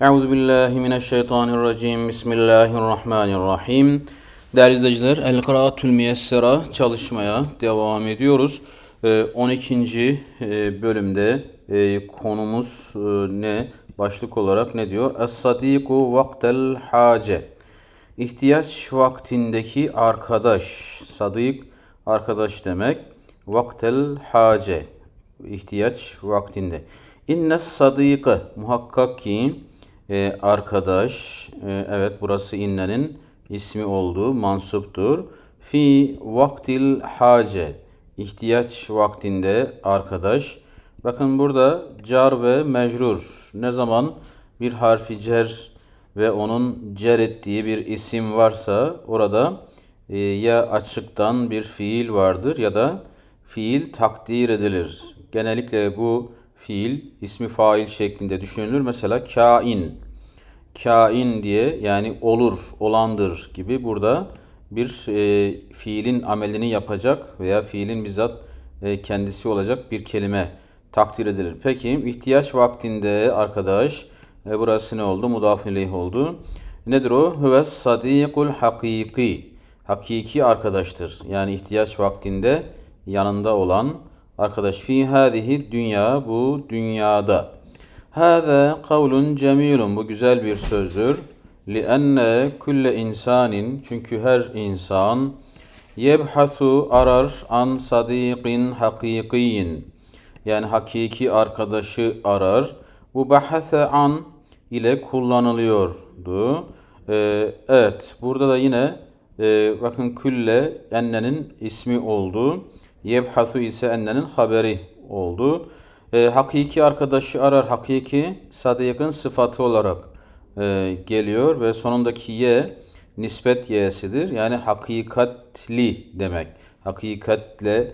Euzubillahimineşşeytanirracim. Bismillahirrahmanirrahim. Değerli izleyiciler, El-Kıraatül Müyessera çalışmaya devam ediyoruz. 12. bölümde konumuz ne? Başlık olarak ne diyor? Es-sadiku vaktel hace. İhtiyaç vaktindeki arkadaş. Sadik, arkadaş demek. Vaktel hace. İhtiyaç vaktinde. İnnes sadîkı, muhakkak ki arkadaş, evet burası innenin ismi olduğu mansuptur. Fi vaktil hace, ihtiyaç vaktinde arkadaş. Bakın burada car ve mecrur. Ne zaman bir harfi cer ve onun cer ettiği bir isim varsa orada ya açıktan bir fiil vardır ya da fiil takdir edilir. Genellikle bu fiil ismi fail şeklinde düşünülür. Mesela kain. Kain diye, yani olur, olandır gibi burada bir fiilin amelini yapacak veya fiilin bizzat kendisi olacak bir kelime takdir edilir. Peki ihtiyaç vaktinde arkadaş, burası ne oldu? Mudaf ileyh oldu. Nedir o? Huves sadikul hakiki. Hakiki arkadaştır. Yani ihtiyaç vaktinde yanında olan arkadaş. Fi hadihi dünya, bu dünyada. Hâzâ kavlun cemilun, bu güzel bir sözdür. Lienne kulle insanin, çünkü her insan yebhasu arar an sadiqin hakikiyin, yani hakiki arkadaşı arar. Bu bahase an ile kullanılıyordu. Evet, burada da yine bakın külle ennenin ismi oldu. Yebhasu ise ennenin haberi oldu. Hakiki arkadaşı arar. Hakiki sadikın sıfatı olarak geliyor ve sonundaki ye nispet y'sidir. Yani hakikatli demek. Hakikatle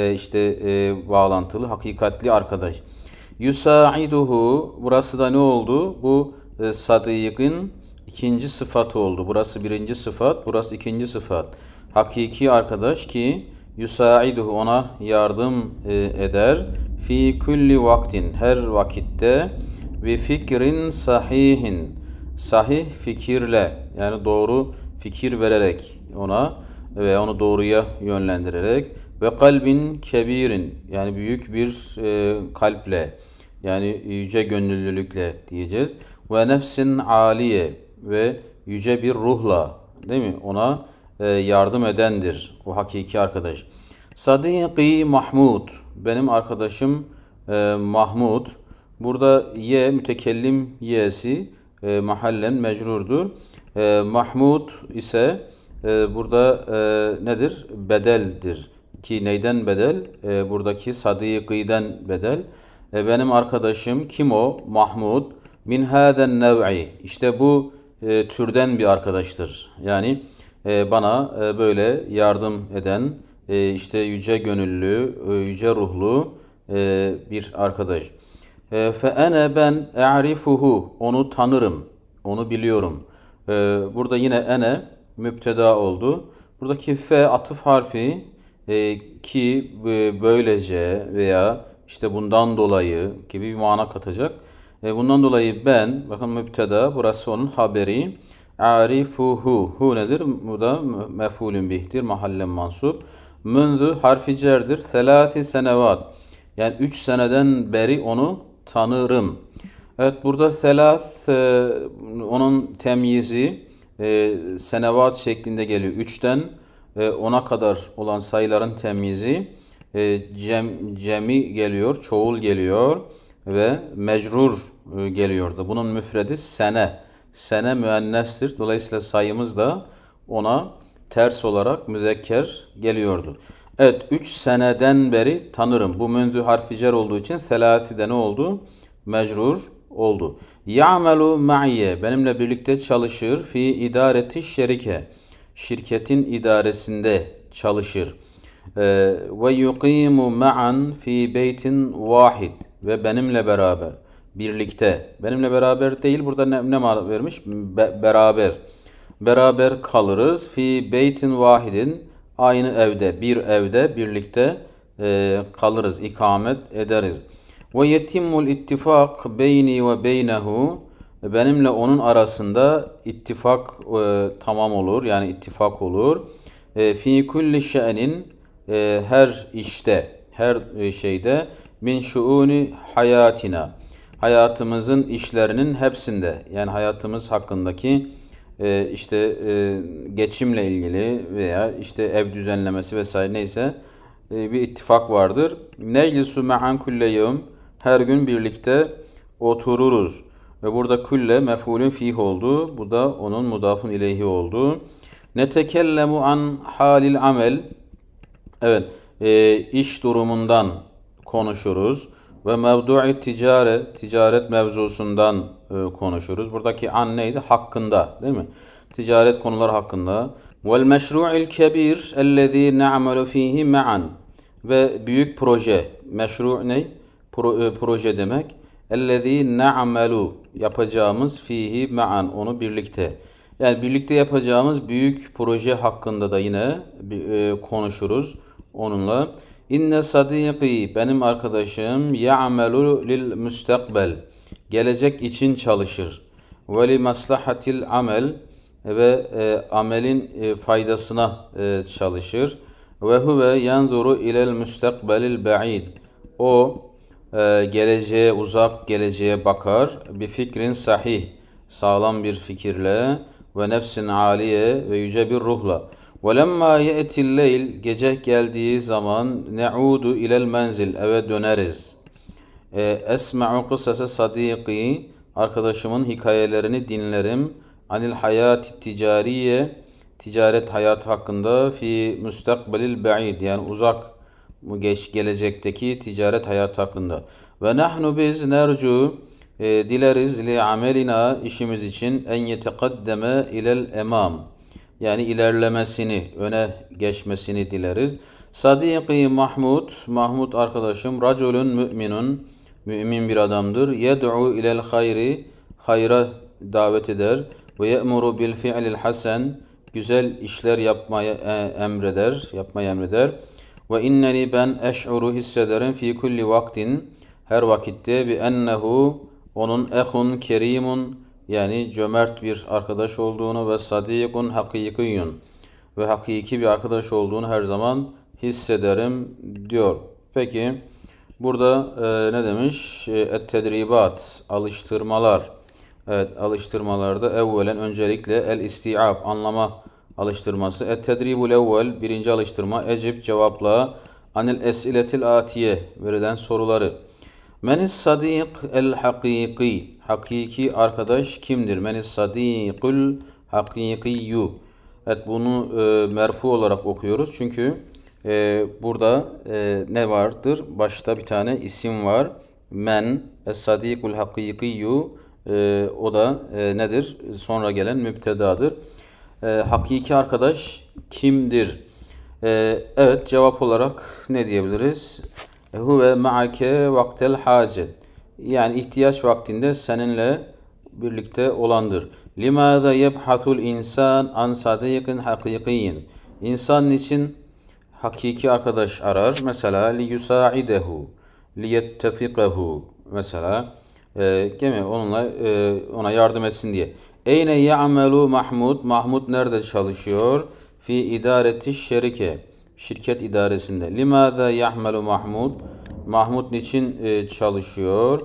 bağlantılı, hakikatli arkadaş. Yusaiduhu, burası da ne oldu? Bu sadikın ikinci sıfatı oldu. Burası birinci sıfat, burası ikinci sıfat. Hakiki arkadaş ki yusaiduhu, ona yardım eder. Fi kulli vaktin, her vakitte, ve fikrin sahihin, sahih fikirle, yani doğru fikir vererek ona ve onu doğruya yönlendirerek, ve kalbin kebirin, yani büyük bir kalple, yani yüce gönüllülükle diyeceğiz. Ve nefsin aliye, ve yüce bir ruhla, değil mi? Ona yardım edendir o hakiki arkadaş. Sadiki Mahmud, benim arkadaşım Mahmud. Burada ye mütekellim y'si mahallen mecrurdur. Mahmud ise burada nedir? Bedeldir. Ki neyden bedel? Buradaki sadiki'den bedel. Benim arkadaşım kim o? Mahmud. Min hâden nev'i. İşte bu türden bir arkadaştır. Yani bana böyle yardım eden, işte yüce gönüllü, yüce ruhlu bir arkadaş. Fe ene, ben e'rifuhu, onu tanırım, onu biliyorum. Burada yine ene müpteda oldu. Buradaki fe atıf harfi ki böylece veya işte bundan dolayı gibi bir mana katacak. Bundan dolayı ben, bakın müpteda, burası onun haberi. Arifuhu, hu nedir? Bu da mef'ulün bih'tir, mahallen mansup. Mündü harfi cerdir. Selâfi senevat, yani 3 seneden beri onu tanırım. Evet, burada selâth onun temyizi senevat şeklinde geliyor. 3'ten 10'a kadar olan sayıların temyizi cemi geliyor, çoğul geliyor ve mecrur geliyor da. Bunun müfredi sene. Sene müennestir. Dolayısıyla sayımız da ona ters olarak müzekker geliyordu. Evet, 3 seneden beri tanırım. Bu mündü harfi cer olduğu için selâthi de ne oldu? Mecrur oldu. Ya'melu ma'ye, benimle birlikte çalışır. Fi idareti şerike, şirketin idaresinde çalışır. Ve yuqimu ma'an fi beytin vahid, ve benimle beraber, birlikte. Benimle beraber değil, burada ne mana vermiş? Beraber. Beraber kalırız. Fi beytin vahidin, aynı evde, bir evde birlikte kalırız, ikamet ederiz. Ve yetimul ittifak beyni ve beynehu, Benimle onun arasında ittifak tamam olur. Yani ittifak olur. Fi kulli şe'nin her işte, her şeyde min şuuni hayatina. Hayatımızın işlerinin hepsinde, yani hayatımız hakkındaki geçimle ilgili veya işte ev düzenlemesi vesaire neyse bir ittifak vardır. Neclisu ma'an kulle yevm, her gün birlikte otururuz. Ve burada kulle mef'ulün fih oldu. Bu da onun mudafun ileyhi oldu. Netekellemu an halil amel. Evet, iş durumundan konuşuruz. Ve mevdu'i ticaret mevzusundan konuşuruz. Buradaki an neydi? Hakkında, değil mi? Ticaret konuları hakkında. Vel meşru'il kebir ellezî na'melu fîhî ma'an. Ve büyük proje. Meşru ne? Proje demek. Ellezî na'melu, yapacağımız fihi ma'an, onu birlikte. Yani birlikte yapacağımız büyük proje hakkında da yine konuşuruz onunla. İnne sadîkî, benim arkadaşım, ya'melu lil müstakbel, gelecek için çalışır. Ve li maslahatil amel, ve amelin faydasına çalışır. Ve huve yanzuru ilel müstakbelil ba'id, o geleceğe, uzak geleceğe bakar. Bir fikrin sahih, sağlam bir fikirle, ve nefsin aliye, ve yüce bir ruhla. Ve lemma ye'til leyl, gece geldiği zaman, ne'udu ilel menzil, eve döneriz. Esma'u kıssase sadiki, arkadaşımın hikayelerini dinlerim. Anil hayati ticariye, ticaret hayatı hakkında, fi müstakbelil ba'id, yani uzak gelecekteki ticaret hayatı hakkında. Ve nahnu biz nercu, dileriz li amelina, işimiz için, en yetekaddeme ilel emam, yani ilerlemesini, öne geçmesini dileriz. Sadiki Mahmud arkadaşım, raculun müminun, mümin bir adamdır. Yed'u ilel hayri, hayra davet eder. Ve ye'muru bil fi'lil hasen, güzel işler yapmayı emreder. Ve inneni, ben, eş'uru, hissederim, fi kulli vaktin, her vakitte, bi ennehu, onun, ehun kerimun, yani cömert bir arkadaş olduğunu, ve sadikun hakikiyun, ve hakiki bir arkadaş olduğunu her zaman hissederim diyor. Peki burada ne demiş? Et-tedribat, alıştırmalar. Evet, alıştırmalarda evvelen, öncelikle, el-isti'ab, anlama alıştırması. Et-tedribul evvel, birinci alıştırma. Ecib, cevapla. Anil esiletil atiye, verilen soruları. Menis sadik el hakiki, hakiki arkadaş kimdir? Menis sadikul hakikiyyu. Evet, bunu merfu olarak okuyoruz. Çünkü burada ne vardır? Başta bir tane isim var. Men es-sadikul hakikiyyu, o da nedir? Sonra gelen mübtedadır. Hakiki arkadaş kimdir? Evet, cevap olarak ne diyebiliriz? Huve ma'ake vaktel hacet, yani ihtiyaç vaktinde seninle birlikte olandır. Limâze yebhatul insan an sadiqin hakikiyin, İnsan için hakiki arkadaş arar. Mesela li yusaidehu, li yettefikahu, mesela onunla ona yardım etsin diye. Eyne ya'melu Mahmud, Mahmud nerede çalışıyor? Fi idareti şerike, şirket idaresinde. Limâze ya'melu Mahmud, Mahmud niçin çalışıyor?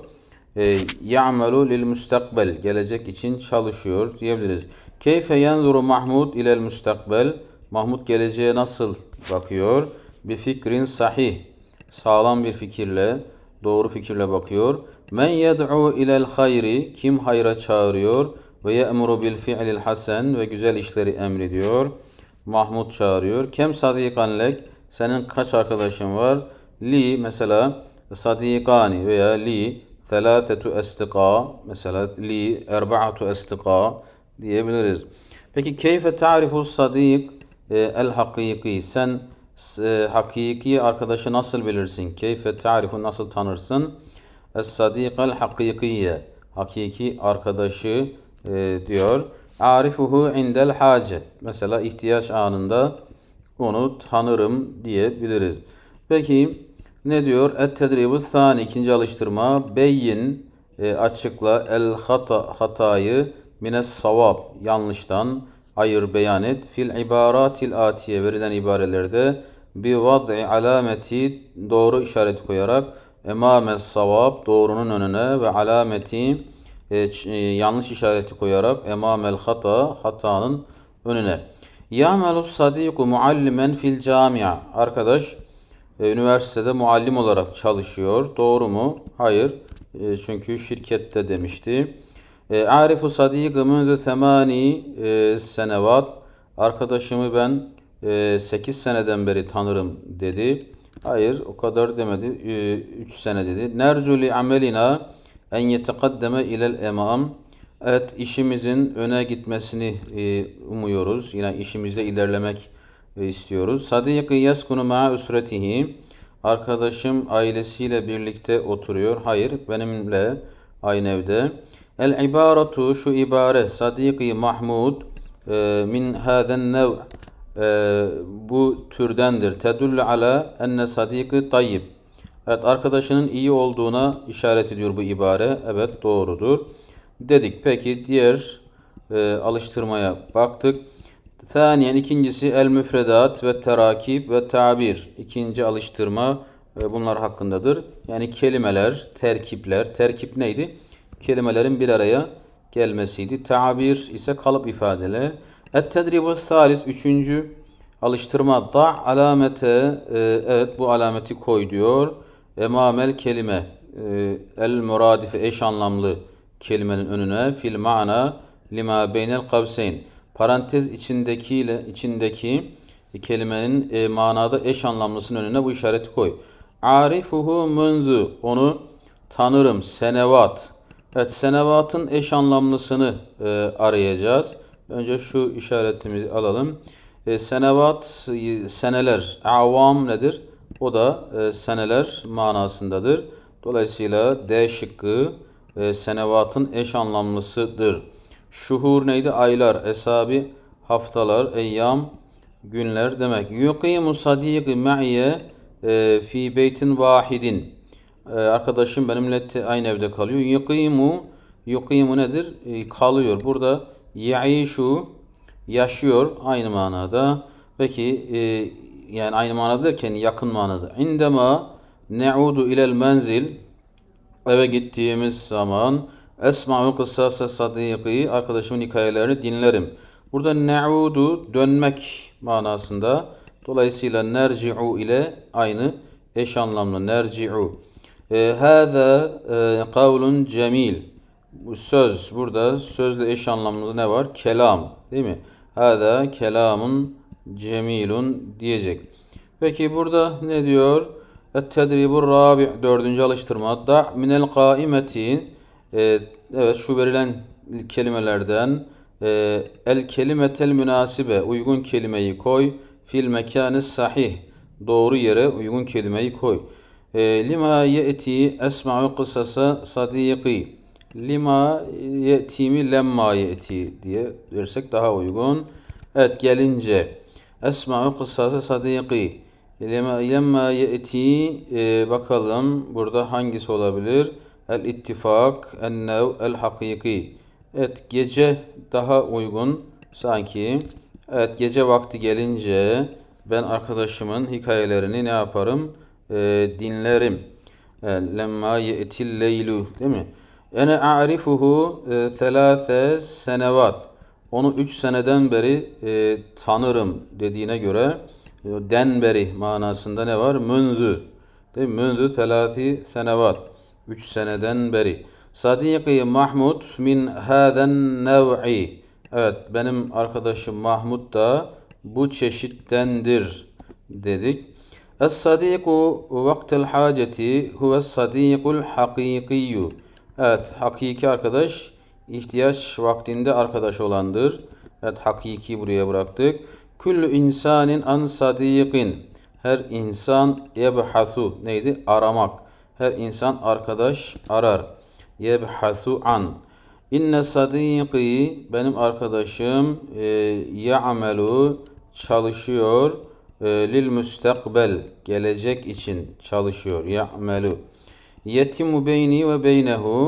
Ya'melu lil müstakbel, gelecek için çalışıyor diyebiliriz. Keyfe yanzuru Mahmud ilel müstakbel, Mahmud geleceğe nasıl bakıyor? Bir fikrin sahih, sağlam bir fikirle, doğru fikirle bakıyor. Men yed'u ilel hayri, kim hayra çağırıyor? Ve ye'muru bil fi'lil hasen, ve güzel işleri emrediyor. Mahmud çağırıyor. Kem sadikan lek, senin kaç arkadaşın var? Li, mesela sadikani, veya li thelâthetu estika, mesela li erba'atu estika diyebiliriz. Peki keyfe ta'rifu sadik el hakiki, sen hakiki arkadaşı nasıl bilirsin? Keyfe ta'rifu, nasıl tanırsın? Es-sadikal hakikiye, hakiki arkadaşı diyor. Arifuhu indel hacet, mesela ihtiyaç anında onu tanırım diyebiliriz. Peki ne diyor? Et-tedribu thani, ikinci alıştırma. Beyin, açıkla hatayı mines savab yanlıştan ayır beyan et fil ibaratil atiye verilen ibarelerde bi vad'i alameti doğru işaret koyarak emames savab doğrunun önüne ve alameti yanlış işareti koyarak emamel hatanın önüne. Ya'melus sadiku muallimen fil camia. Arkadaş üniversitede muallim olarak çalışıyor. Doğru mu? Hayır. Çünkü şirkette demişti. Arifu sadiqı mündü semani senevat. Arkadaşımı ben 8 seneden beri tanırım dedi. Hayır, o kadar demedi. 3 sene dedi. Nercu li amelina en yetekaddeme ilel emam. Evet, işimizin öne gitmesini umuyoruz. Yine işimizde ilerlemek istiyoruz. Sadiqı yaskunu ma'a üsretihi. Arkadaşım ailesiyle birlikte oturuyor. Hayır, benimle aynı evde. El ibaratu şu ibare Sadiqi Mahmud min haden nev bu türdendir. Tedullu ala enne Sadiqi tayyib. Evet, arkadaşının iyi olduğuna işaret ediyor bu ibare. Evet, doğrudur dedik. Peki diğer alıştırmaya baktık. Thaniyen ikincisi el müfredat ve terakib ve tabir. İkinci alıştırma bunlar hakkındadır. Yani kelimeler, terkipler. Terkip neydi? Kelimelerin bir araya gelmesiydi. Tabir ise kalıp ifadeler. Et-tedribu thalis üçüncü alıştırma da alamete evet bu alameti koy diyor. Emamel kelime el muradife eş anlamlı kelimenin önüne fil ma'na lima beynel kavseyn parantez içindeki kelimenin manada eş anlamlısının önüne bu işareti koy. Arifuhu munzu onu tanırım senevat. Evet, senevatın eş anlamlısını arayacağız. Önce şu işaretimizi alalım. Senevat seneler. Avam nedir? O da seneler manasındadır. Dolayısıyla D şıkkı senevatın eş anlamlısıdır. Şuhur neydi? Aylar. Esabi haftalar. Eyyam günler demek. Yuqimu sadiqi ma'iye fi beytin vahidin. Arkadaşım benimle aynı evde kalıyor. Yuqimu nedir? Kalıyor. Burada yaişu yaşıyor aynı manada. Peki yani aynı manada derken yakın manada. İndema ne'udu ilel menzil eve gittiğimiz zaman esma'u kıssasa sadiqi arkadaşımın hikayelerini dinlerim. Burada ne'udu dönmek manasında. Dolayısıyla nerci'u ile aynı eş anlamlı nerci'u. Hâzâ kavlun cemil. Bu söz burada sözle eş anlamlı ne var? Kelam değil mi? Hâzâ kelamun cemilun diyecek. Peki burada ne diyor? Et-tedribur rabi' dördüncü alıştırma. Da minel kaimeti evet şu verilen kelimelerden el kelimetel münasibe uygun kelimeyi koy. Fil mekânis sahih doğru yere uygun kelimeyi koy. Lima ye'ti esma'u kıssasa sadiqi. Lima ye'ti mi lemma ye'ti diye versek daha uygun. Evet gelince esma'u kıssasa sadiqi. Lemma ye'ti bakalım burada hangisi olabilir? El ittifak, en nev, el hakiki. Evet gece daha uygun sanki. Evet gece vakti gelince ben arkadaşımın hikayelerini ne yaparım? Dinlerim. Lemma ye'til leylu değil mi? Ene a'rifuhu thelâthe senevat. Onu 3 seneden beri tanırım dediğine göre den beri manasında ne var? Münzü. Değil mi? Münzü thelâthi senevat. 3 seneden beri. Sadiqi Mahmud min hâden nev'i. Evet benim arkadaşım Mahmud da bu çeşittendir dedik. Es-sadiku vaktel haceti huves sadikul hakikiyyu. Evet hakiki arkadaş ihtiyaç vaktinde arkadaş olandır. Evet hakiki buraya bıraktık. Kullu insanin an sadiqin. Her insan yebhasu neydi? Aramak. Her insan arkadaş arar. Yebhasu an. İnne sadiqi benim arkadaşım ya'melu çalışıyor. Lil müstakbel gelecek için çalışıyor. Ya'melu. Yetimu beyni ve beynehu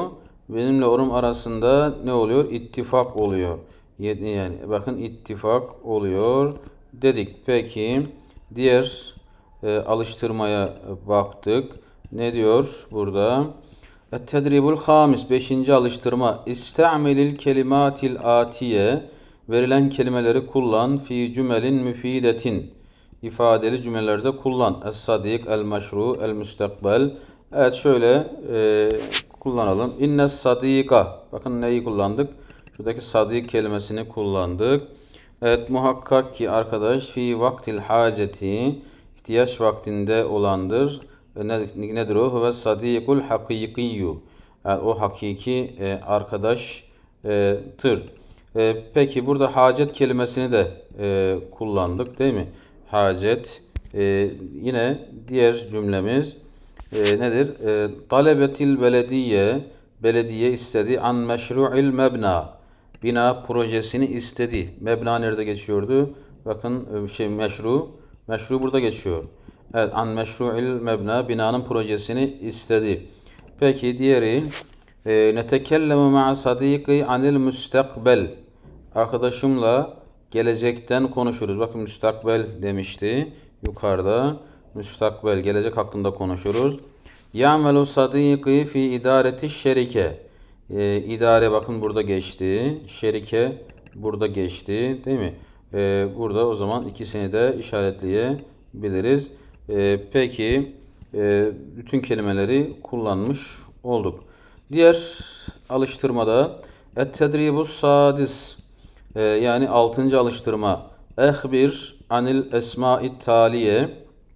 benimle onun arasında ne oluyor? İttifak oluyor. Yani bakın ittifak oluyor dedik. Peki diğer alıştırmaya baktık. Ne diyor burada? Et-tedribul hamis 5. alıştırma. İsta'melil kelimatil atiye verilen kelimeleri kullan fi cümelin müfidetin ifadeli cümlelerde kullan. Es-sadik, el-meşru, el-müstakbel. Evet şöyle kullanalım. İnne sadika. Bakın neyi kullandık? Şuradaki sadik kelimesini kullandık. Evet muhakkak ki arkadaş fi vaktil haceti ihtiyaç vaktinde olandır. Nedir o? Huve sadikul hakikiyyu. Yani o hakiki arkadaştır. Peki burada hacet kelimesini de kullandık değil mi? Hacet. Yine diğer cümlemiz nedir? Talebetil belediye. Belediye istedi an meşru'il mebna. Bina projesini istedi. Mebna nerede geçiyordu? Bakın meşru. Meşru burada geçiyor. Evet an meşru'il mebna. Binanın projesini istedi. Peki diğeri netekellemu ma'a sadiki anil müstakbel. Arkadaşımla gelecekten konuşuruz. Bakın müstakbel demişti yukarıda. Müstakbel gelecek hakkında konuşuruz. Ya'melu sadiki fi idareti şerike. İdare bakın burada geçti. Şerike burada geçti. Değil mi? Burada o zaman ikisini de işaretleyebiliriz. Peki bütün kelimeleri kullanmış olduk. Diğer alıştırmada et-tedribus sadis yani 6. alıştırma ehbir anil esma'it taliye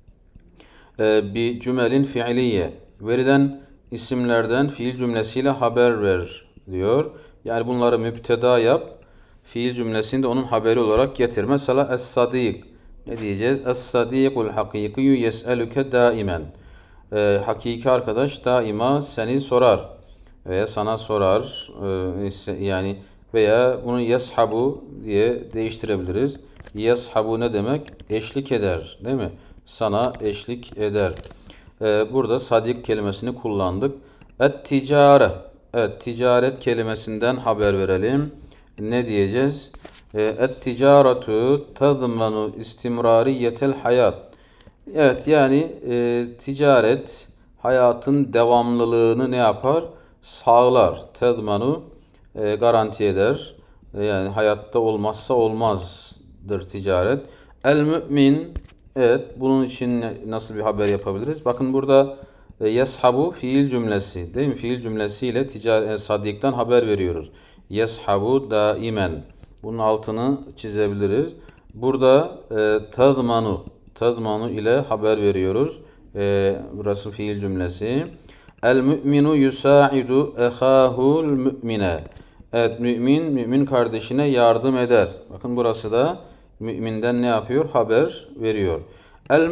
bi cümelin fiiliye verilen isimlerden fiil cümlesiyle haber ver diyor. Yani bunları müpteda yap. Fiil cümlesini de onun haberi olarak getir. Mesela es-sadik. Ne diyeceğiz? Es-sadikul hakikiyyu yes'eluke daimen. Hakiki arkadaş daima seni sorar. Veya sana sorar. Yani veya bunu yeshabu diye değiştirebiliriz. Yeshabu ne demek? Eşlik eder. Değil mi? Sana eşlik eder. Burada sadik kelimesini kullandık. Et-ticare. Evet, ticaret kelimesinden haber verelim. Ne diyeceğiz? Et-ticaretu tadmanu istimrariyetel hayat. Evet yani ticaret hayatın devamlılığını ne yapar? Sağlar. Tadmanu garanti eder. Yani hayatta olmazsa olmazdır ticaret. El-mü'min. Evet bunun için nasıl bir haber yapabiliriz? Bakın burada yeshabu fiil cümlesi değil mi? Fiil cümlesiyle sadikten haber veriyoruz. Yeshabu daimen. Bunun altını çizebiliriz. Burada tadmanu ile haber veriyoruz. Burası fiil cümlesi. El mü'minu yusaidu ehahul mü'mine. Evet mümin kardeşine yardım eder. Bakın burası da müminden ne yapıyor? Haber veriyor. El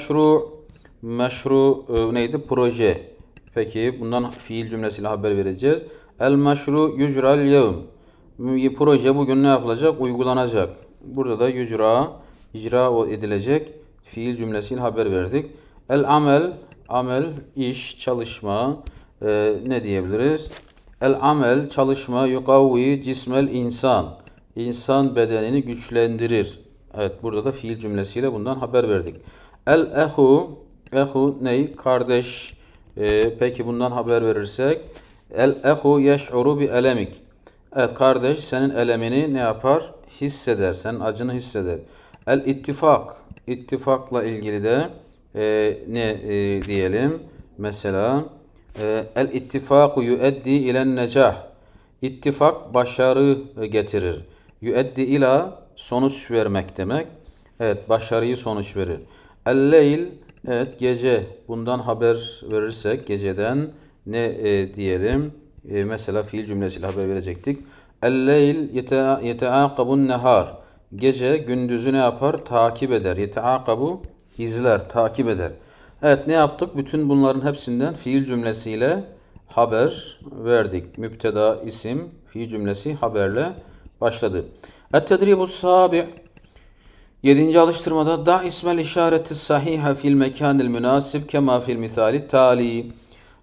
meşru neydi? Proje. Peki bundan fiil cümlesiyle haber vereceğiz. El meşru yucra'l yevm. Proje bugün ne yapılacak? Uygulanacak. Burada da icra edilecek. Fiil cümlesiyle haber verdik. El amel iş, çalışma. Ne diyebiliriz? El amel çalışma yukavvi cismel insan. İnsan bedenini güçlendirir. Evet burada da fiil cümlesiyle bundan haber verdik. El ehu ney? Kardeş. Peki bundan haber verirsek el ehu yeş'uru bi elemik. Evet kardeş senin elemini ne yapar? Hisseder. Senin acını hisseder. El ittifak. İttifakla ilgili de ne diyelim? Mesela el ittifaku yueddi ilen necah. İttifak başarı getirir. Yueddi ila sonuç vermek demek. Evet başarıyı sonuç verir. El-leyl evet gece. Bundan haber verirsek geceden ne diyelim? Mesela fiil cümlesiyle haber verecektik. El-leyl yeteakabun nehar. Gece gündüzü ne yapar? Takip eder. Yeteakabu izler, takip eder. Evet ne yaptık? Bütün bunların hepsinden fiil cümlesiyle haber verdik. Müpteda, isim, fiil cümlesi haberle başladı. Et-tedribus sabi' 7. alıştırmada da ismel işareti sahiha fil mekanil münasib kema fil misali tali.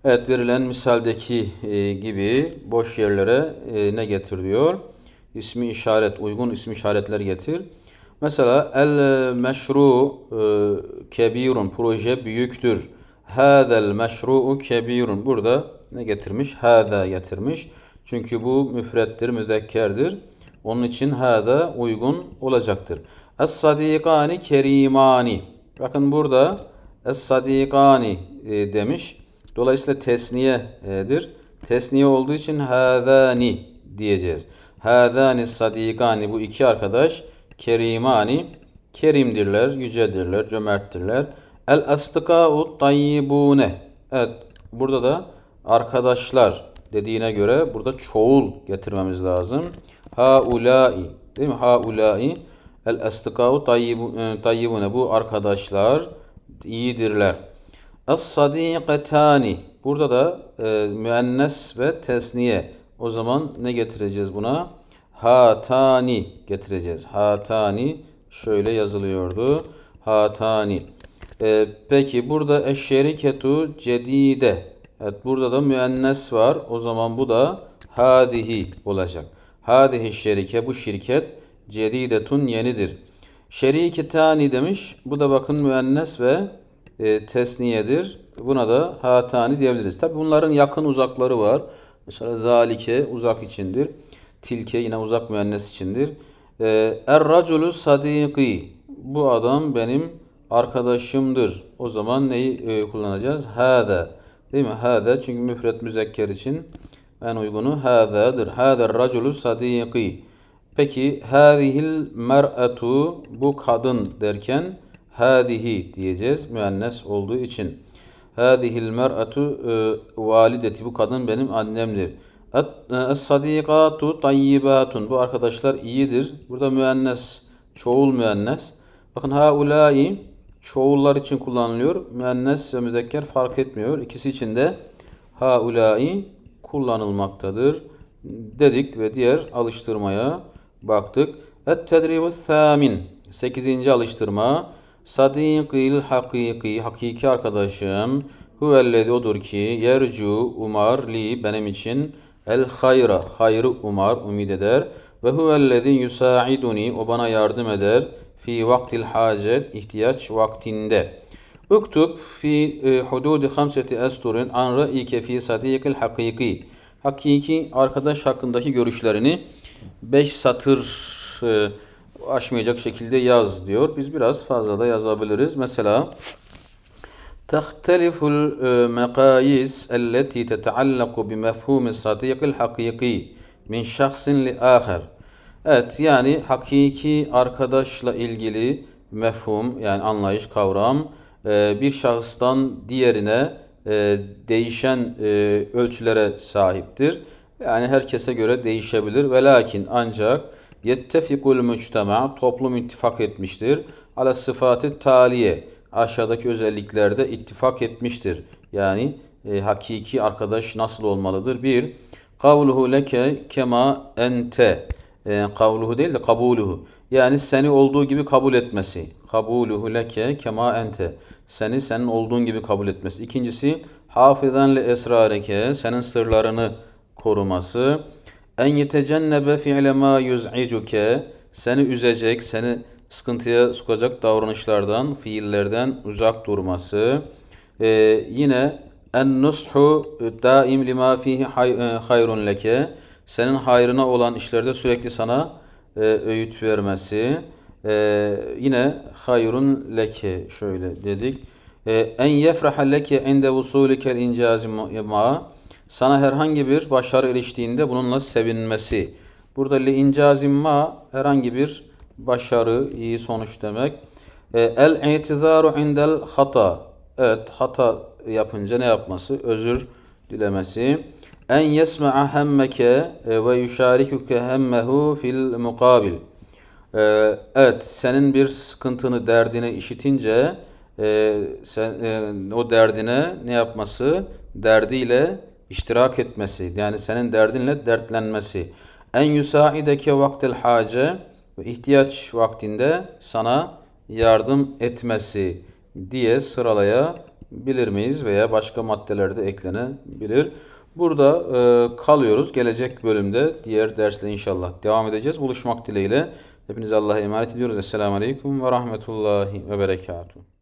Evet, verilen misaldeki gibi boş yerlere ne getir diyor? İsmi işaret, uygun ismi işaretler getir. Mesela el meşru kebirun, proje büyüktür. Hâzel meşru'u kebirun. Burada ne getirmiş? Hâza getirmiş. Çünkü bu müfrettir, müzekkerdir. Onun için hâza uygun olacaktır. Es-sadîkâni kerimâni. Bakın burada es-sadîkâni demiş. Dolayısıyla tesniyedir. Tesniye olduğu için hâzâni diyeceğiz. Hâzâni sadîkâni, bu iki arkadaş kerimani, kerimdirler, yücedirler, cömerttirler. El astıkâ'u tayyibûne. Evet, burada da arkadaşlar dediğine göre burada çoğul getirmemiz lazım. Haulâi, değil mi? Haulâi el astıkâ'u tayyibûne. Bu arkadaşlar iyidirler. Es-sadîketâni. Burada da müennes ve tesniye. O zaman ne getireceğiz buna? Hatani getireceğiz. Hatani şöyle yazılıyordu. Hatani. Peki burada eşşeriketu cedide. Evet, burada da müennes var. O zaman bu da hadihi olacak. Hadihi şerike, bu şirket cedidetun, yenidir. Şeriketani demiş. Bu da bakın müennes ve tesniyedir. Buna da hatani diyebiliriz. Tabi bunların yakın uzakları var. Mesela zalike uzak içindir. Tilke yine uzak müennes içindir. Er-raculu sadiki. Bu adam benim arkadaşımdır. O zaman neyi kullanacağız? Hâze. Değil mi? Hâze. Çünkü müfret müzekker için en uygunu hâze'dir. Hâzer-raculu sadiki. Peki hâzihil mer'atu, bu kadın derken hâzihi diyeceğiz müennes olduğu için. Hâzihil mer'atu valideti, bu kadın benim annemdir. Es-sadîkâtu tayyibatun. Bu arkadaşlar iyidir. Burada müennes, çoğul müennes. Bakın haulâi çoğullar için kullanılıyor. Müennes ve müzekker fark etmiyor. İkisi için de haulâi kullanılmaktadır dedik ve diğer alıştırmaya baktık. Et-tedribu thâmin. 8. alıştırma. Sadîkil hakîkî. Hakiki arkadaşım. Huvellezî, odur ki yercu, umar, li, benim için, el hayra, hayrı umar, umid eder. Ve huvellezî yusâiduni, o bana yardım eder. Fi vaktil hacet, ihtiyaç vaktinde. Uktub fi hududi 5 esturin an ra'ike fi sadîkil hakîkî. Hakiki arkadaş hakkındaki görüşlerini 5 satır aşmayacak şekilde yaz diyor. Biz biraz fazla da yazabiliriz. Mesela تختلف المقاييس التي تتعلق بمفهوم الصديق الحقيقي من شخص لآخر. Evet, yani hakiki arkadaşla ilgili mefhum, yani anlayış, kavram bir şahıstan diğerine değişen ölçülere sahiptir. Yani herkese göre değişebilir. Velakin, ancak yettefikul müctema, toplum ittifak etmiştir. Ala sıfatı taliye, aşağıdaki özelliklerde ittifak etmiştir. Yani hakiki arkadaş nasıl olmalıdır? 1. Kavluhu leke kema ente. Kavluhu değil de kabuluhu. Yani seni olduğu gibi kabul etmesi. Kabuluhu leke kema ente. Seni senin olduğun gibi kabul etmesi. İkincisi, hafizan li esrareke. Senin sırlarını koruması. En yetecennebe fi'le ma yuz'icuke. Seni üzecek, seni sıkıntıya sokacak davranışlardan, fiillerden uzak durması. Yine en nushu daim lima fihi hayrun leke. Senin hayrına olan işlerde sürekli sana öğüt vermesi. Yine hayrun leke şöyle dedik. En yefraha leke inde vusulikel incazima. Sana herhangi bir başarı eriştiğinde bununla sevinmesi. Burada li incazimma herhangi bir başarı, iyi sonuç demek. El-i'tizaru indel hata. Evet, hata yapınca ne yapması? Özür dilemesi. En yesma'a hemmeke ve yuşarikuke hemmehu fil mukabil. Evet, senin bir sıkıntını, derdini işitince o derdine ne yapması? Derdiyle iştirak etmesi. Yani senin derdinle dertlenmesi. En yusaideke vaktil hace, ve ihtiyaç vaktinde sana yardım etmesi diye sıralayabiliriz. bilir miyiz veya başka maddelerde eklenebilir. Burada kalıyoruz. Gelecek bölümde diğer dersle inşallah devam edeceğiz. Buluşmak dileğiyle. Hepinize Allah'a emanet ediyoruz. Esselamu Aleyküm ve Rahmetullahi ve Berekatuhu.